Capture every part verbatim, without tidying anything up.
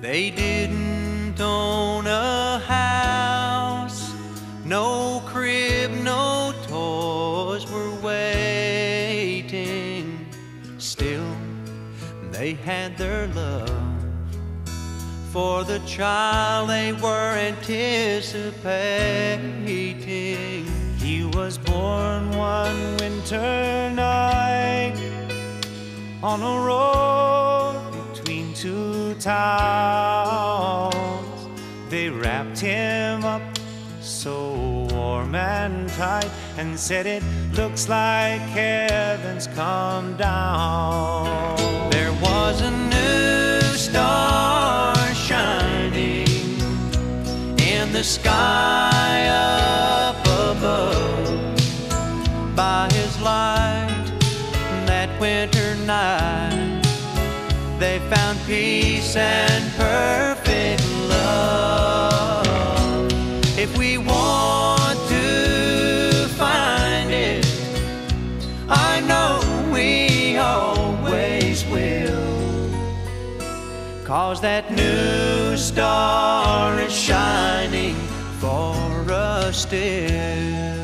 They didn't own a house, no crib, no toys were waiting. Still, they had their love for the child they were anticipating. He was born one winter night on a road between two towns. They wrapped him up so warm and tight and said, "It looks like heaven's come down." There was a new star shining in the sky up above. By his light that winter night, they found peace and perfect love. If we want to find it, I know we always will, 'cause that new star is shining for us still.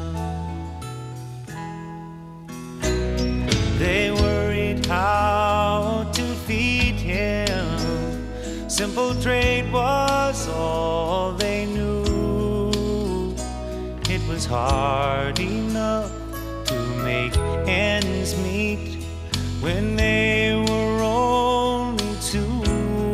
They worried how to feed him. Simple trade was all they knew. It was hard enough to make ends meet when they were only two.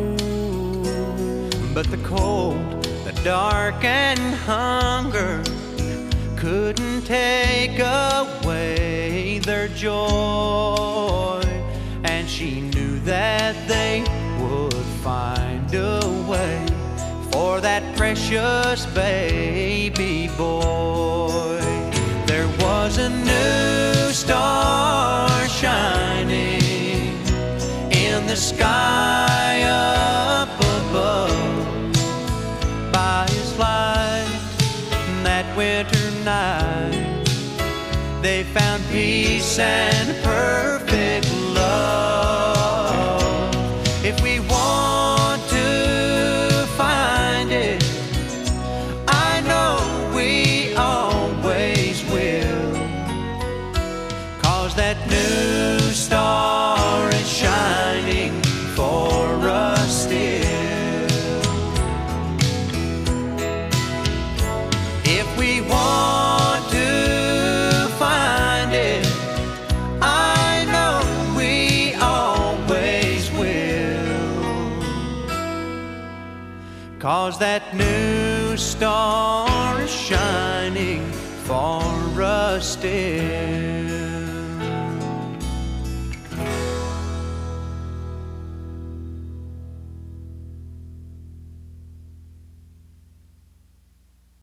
But the cold, the dark, and hunger couldn't take away their joy, and she knew that they would find a way for that precious baby boy. There was a new star shining in the sky up above. By his light that winter night, they found peace and perfect love. If we want to find it, I know we always will, 'cause that new star is shining for us still. If we want to find it, I know we always will, 'cause that new star is shining for us still.